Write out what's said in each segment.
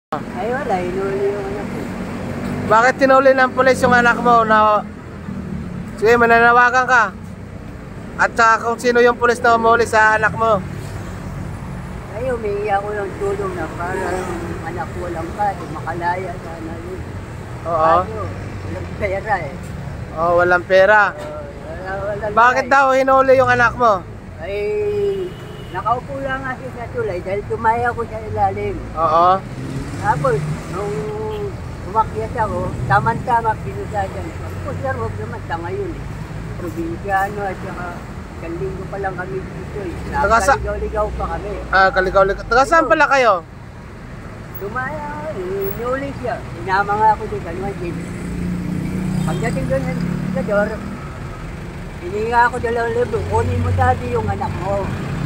Ay wala, hinuli yung anak ko. Bakit tinuli ng pulis yung anak mo na... Sige, mananawagan ka. At saka kung sino yung pulis na umuli sa anak mo. Ay, humingi ako ng tulong na para yung anak ko lang ka, makalaya sana yun. Oo. Kaso, walang pera eh. Oh, walang pera. Walang Bakit pera, daw hinuli yung anak mo? Ay, nakaupo lang nga siya sa tulay dahil tumaya ko sa ilalim. Oo. Tapos, nung umakyat ako, tama-tama pinusasan. Ako, sir, huwag naman, tanga yun eh. Probinsyano at saka isang linggo pa lang kami dito eh. Nakaligaw-ligaw pa kami. Kaligaw-ligaw. Taga saan pala kayo? Tumaya ako, inuli siya. Inama nga ako doon, gano'n din. Pagdating doon ng gador, hininga ako 2,000. Kunin mo dati yung anak mo.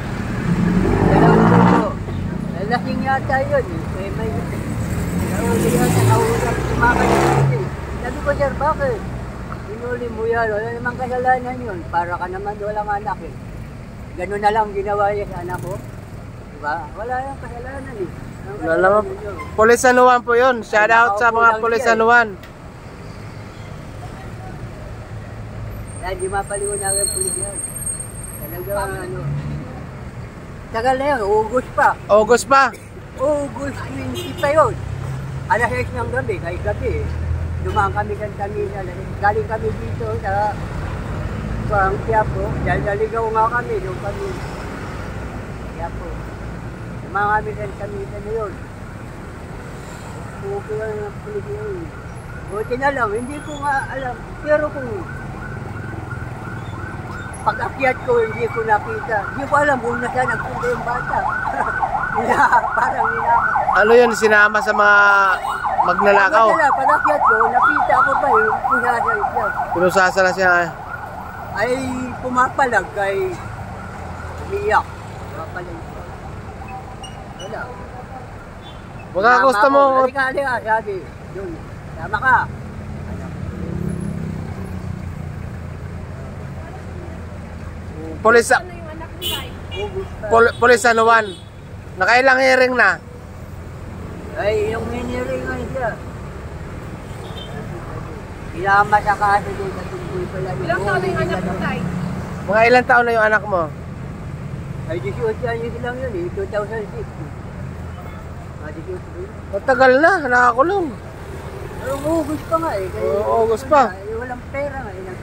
2,000. Lalasing yata yun eh. May nakaulihan sa kausap, sumakay na eh. Sabi ko, sir, bakit? Inuli mo yan, wala namang kasalanan yun. Para ka naman walang anak eh. Ganun na lang ginawa niya sa anak ko. Diba? Wala yung kasalanan eh. Alam mo, Pulis San Juan po yun. Shout out sa mga Pulis San Juan. Kaya di mapaliwanag ang pulis yan. Talagang ano. Tagal na yan, August pa. August pa. August 20 pa yun. Alas 6 ng gabi, kahit gabi eh. Dumaan kami sa Tamina. Galing kami dito sa Quiapo. Dahil naligaw nga kami, doon kami. Quiapo. Dumaan kami sa Tamina na yun. Pupo lang ng pulis yun. Buti na lang, hindi ko nga alam. Pero kung pag-akyat ko, hindi ko nakita. Hindi ko alam kung nasa nagpunta yung bata. Parang Ano yun, sinama sa mga magnanakaw? Pag-akyat ko, nakita ko pa yung pinasal siya. Pinusasa na siya. Ay pumapalag kay umiyak. Pumapalag siya. Wala. Baka gusto mo... Halika, sabi. Yun, tama ka. Pulis San Juan. Nakailang hearing na? Ay, yung hiniringan siya. Ilama sa kaso doon sa tungkol pala. Ilang taon na yung anak mo, Tay? Mga ilang taon na yung anak mo? Ay, 18 anyos lang yun eh, 2006. 18. Matagal na, nakakulong. Pero August pa nga eh. August pa. Walang pera nga eh.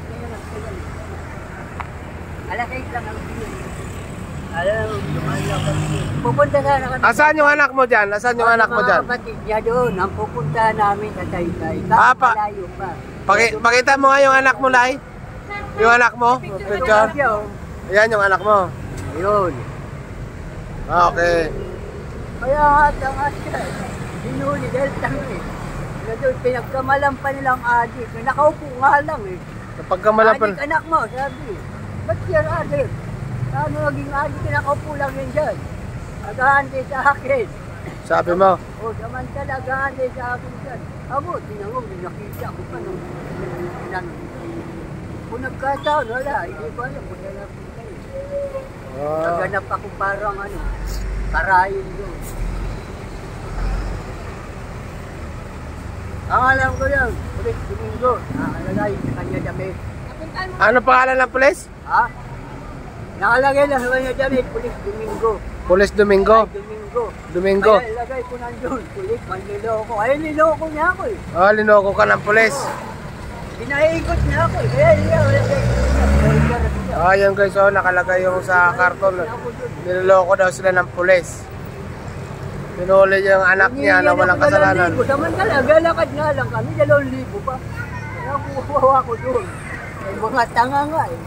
Alas 6 lang ang pinili. Alam, lumalang kami. Pupunta sana kami. Asan yung anak mo dyan? Asan yung anak mo dyan? Mga kapatid niya doon, ang pupunta namin sa Taytay. Malayo pa. Pakita mo nga yung anak mo, Lai. Yung anak mo? Picture. Ayan yung anak mo. Ayun. Okay. Kaya nga, tanga siya. Hinuli dahil tanga eh. Doon, pinagkamalan pa nilang adik. Nakaupo nga lang eh. Napagkamalan pa. Adik anak mo, sabi. Ba't siya adik? Ano naging adik? Nakaupo lang yun dyan. Nagahandi sa akin. Sabi mo. O, samantala, nagahandi sa akin dyan. Abo, tinawag, nakita ko pa nung kung nagkataon, wala. Hindi ko alam kung yan ang punta eh. Naganap ako parang ano, karayin doon. Ang alam ko lang, Pulis Domingo, nakalagay sa kanya damit. Ano pangalan ng pulis? Ha? Nakalagay lang sa kanya damit, Pulis Domingo. Pulis Domingo. Ay, Domingo. Domingo. Kaya ilagay ko nandun, Pulis, manliloko. Ay, niloko niya ako eh. Oh, linoko ka ng pulis. Pinaikot niya ako eh. Kaya niya, Yun guys, nakalagay yung sa karton. Niloloko daw sila ng pulis. Pinuli yung anak niya na walang kasalanan. Samantala, galakad nga lang kami, 2,000 pa. Kaya kukuha ko doon. May mga tanga nga eh.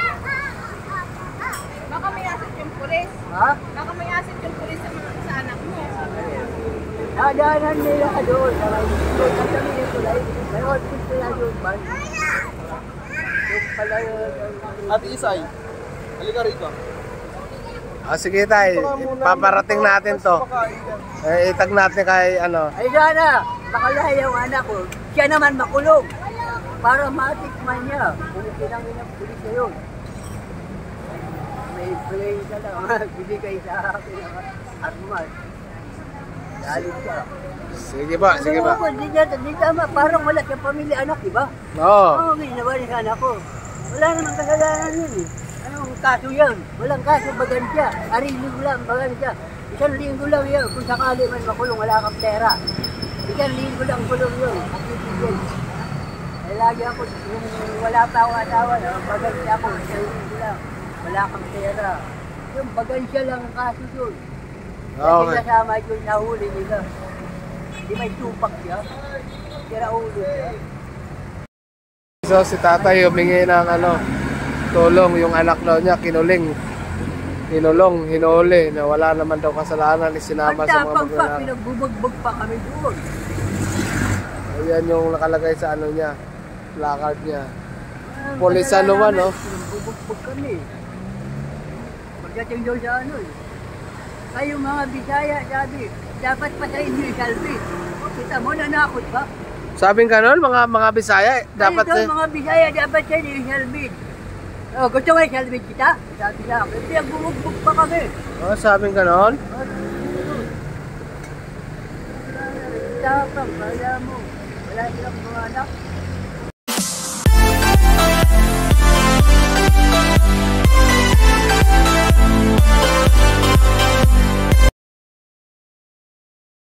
Baka may asset yung pulis. Ha? Baka may asset yung pulis sa anak mo. Nadaanan nila doon. Kami nito lang. May hospital sila doon ba? Yung pala Ate Isay, halika rito. Sige tayo, paparating natin to. Itag natin kay ano. ay sana, makalaya yung anak ko. Siya naman makulong. Para matikman niya. Kung pinangin ng pulis na yun. May play ka lang. Bibigay sa akin ang armas. Galit siya. Sige ba, sige ba. Hindi tama, parang wala siyang pamilya anak, di ba? Oo. Oo, ginawa niya sa anak ko. Wala namang kasalanan yun eh. Anong kaso yan? Walang kaso, bagansya. Ariling lang, bagansya. 1 linggo lang yan. Kung sakali man makulong, wala kang pera. 1 linggo lang kulong yun. Akibigay. Eh, lagi ako, yung wala pa akong asawa, bagansya ako. 1 linggo lang. Wala kang pera. Yung bagansya lang ang kaso yun. Kasi Okay. kasama yun, nahuli nila. Di may tupak siya. Tira ulo siya. So si tatay humingi ng tulong, yung anak daw niya kinulong, hinuli na wala naman daw kasalanan, isinama Ang sa mga tapang pa, magulang. pinagbubugbog pa kami doon. Ayan yung nakalagay sa niya, placard niya. Ang Police kasalanan naman, namin, pinagbubugbog kami. Pagdating daw sa kayong mga Bisaya, sabi, dapat patayin niyo yung salvage. Kita mo, nanakot ba? Sabing ganon, mga Bisaya, dapat Kayo daw, mga Bisaya, dapat sa inyo yung salvage. Oh, gusto mo yung salvage kita? Sabi sa akin, pinagbubugbog pa kami. sabing ganon. Tapang, kaya mo, wala silang mga anak.